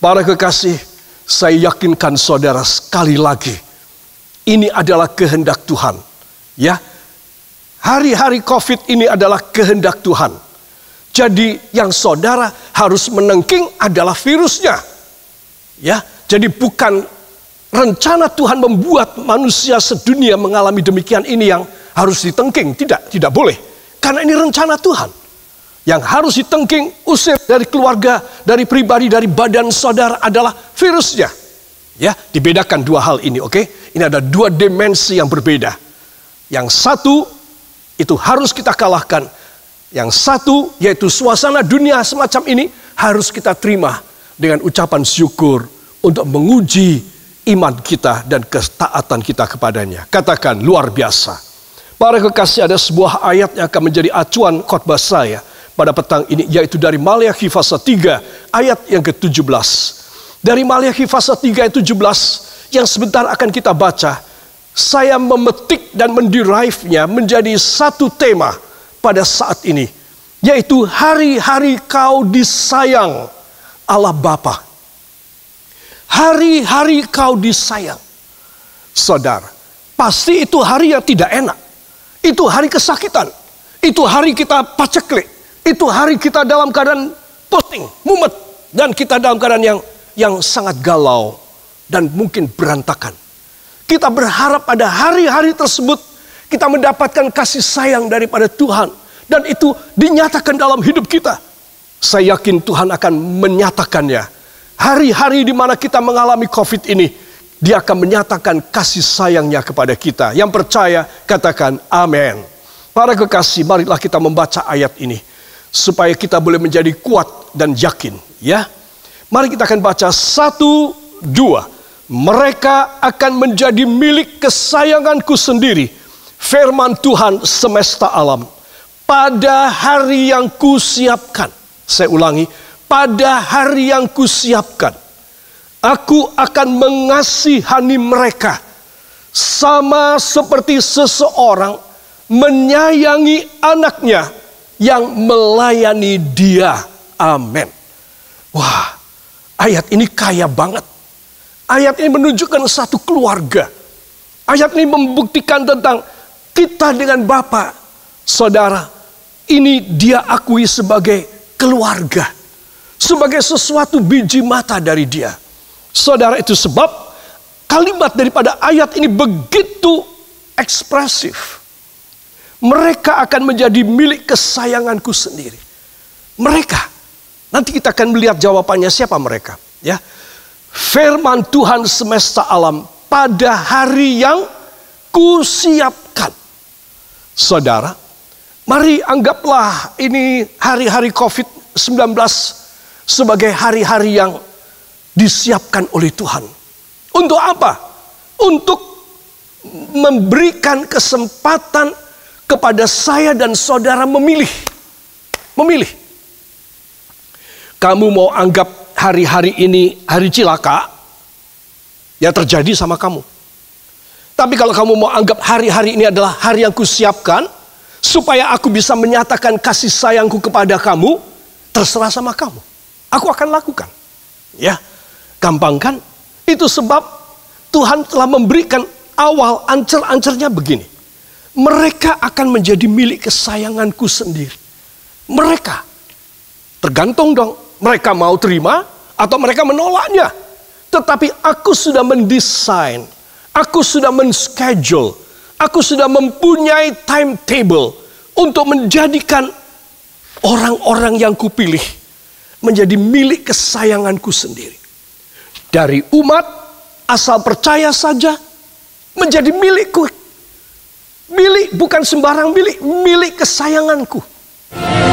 Para kekasih, saya yakinkan saudara sekali lagi, ini adalah kehendak Tuhan. Ya, hari-hari COVID ini adalah kehendak Tuhan. Jadi yang saudara harus menengking adalah virusnya. Ya, jadi bukan rencana Tuhan membuat manusia sedunia mengalami demikian ini yang harus ditengking. Tidak boleh. Karena ini rencana Tuhan. Yang harus ditengking, usir dari keluarga, dari pribadi, dari badan saudara adalah virusnya. Ya, dibedakan dua hal ini, oke? Ini ada dua dimensi yang berbeda. Yang satu itu harus kita kalahkan. Yang satu yaitu suasana dunia semacam ini harus kita terima dengan ucapan syukur untuk menguji iman kita dan ketaatan kita kepadanya. Katakan luar biasa. Para kekasih, ada sebuah ayat yang akan menjadi acuan khotbah saya pada petang ini, yaitu dari Maleakhi pasal 3 ayat yang ke-17. Dari Maleakhi pasal 3 ayat 17 yang sebentar akan kita baca, saya memetik dan menderive-nya menjadi satu tema pada saat ini, yaitu hari-hari kau disayang Allah Bapa. Hari-hari kau disayang. Saudara, pasti itu hari yang tidak enak. Itu hari kesakitan. Itu hari kita paceklik. Itu hari kita dalam keadaan pusing, mumet. Dan kita dalam keadaan yang sangat galau dan mungkin berantakan. Kita berharap pada hari-hari tersebut kita mendapatkan kasih sayang daripada Tuhan. Dan itu dinyatakan dalam hidup kita. Saya yakin Tuhan akan menyatakannya. Hari-hari di mana kita mengalami COVID ini, Dia akan menyatakan kasih sayangnya kepada kita. Yang percaya, katakan amin. Para kekasih, marilah kita membaca ayat ini. Supaya kita boleh menjadi kuat dan yakin. Ya, mari kita akan baca 1, 2. Mereka akan menjadi milik kesayanganku sendiri. Firman Tuhan semesta alam. Pada hari yang kusiapkan. Saya ulangi. Pada hari yang kusiapkan. Aku akan mengasihani mereka. Sama seperti seseorang menyayangi anaknya yang melayani dia. Amin. Wah, ayat ini kaya banget. Ayat ini menunjukkan satu keluarga. Ayat ini membuktikan tentang kita dengan Bapa. Saudara, ini Dia akui sebagai keluarga. Sebagai sesuatu biji mata dari Dia. Saudara, itu sebab kalimat daripada ayat ini begitu ekspresif. Mereka akan menjadi milik kesayanganku sendiri. Mereka. Nanti kita akan melihat jawabannya siapa mereka. Ya, firman Tuhan semesta alam pada hari yang kusiapkan. Saudara, mari anggaplah ini hari-hari COVID-19 sebagai hari-hari yang disiapkan oleh Tuhan. Untuk apa? Untuk memberikan kesempatan kepada saya dan saudara memilih. Memilih. Kamu mau anggap hari-hari ini hari cilaka, ya terjadi sama kamu. Tapi kalau kamu mau anggap hari-hari ini adalah hari yang kusiapkan, supaya aku bisa menyatakan kasih sayangku kepada kamu, terserah sama kamu. Aku akan lakukan. Ya, gampang kan? Itu sebab Tuhan telah memberikan awal ancer-ancernya begini. Mereka akan menjadi milik kesayanganku sendiri. Mereka. Tergantung dong. Mereka mau terima atau mereka menolaknya. Tetapi aku sudah mendesain. Aku sudah menschedule. Aku sudah mempunyai timetable. Untuk menjadikan orang-orang yang kupilih menjadi milik kesayanganku sendiri. Dari umat asal percaya saja menjadi milikku. Milik bukan sembarang milik, milik kesayanganku.